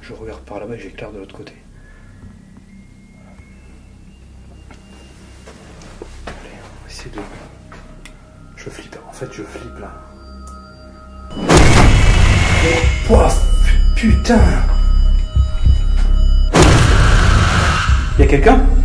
Je regarde par là-bas et j'éclaire de l'autre côté. Allez, on va essayer de... Je flippe, en fait je flippe là. Oh putain! Y'a quelqu'un?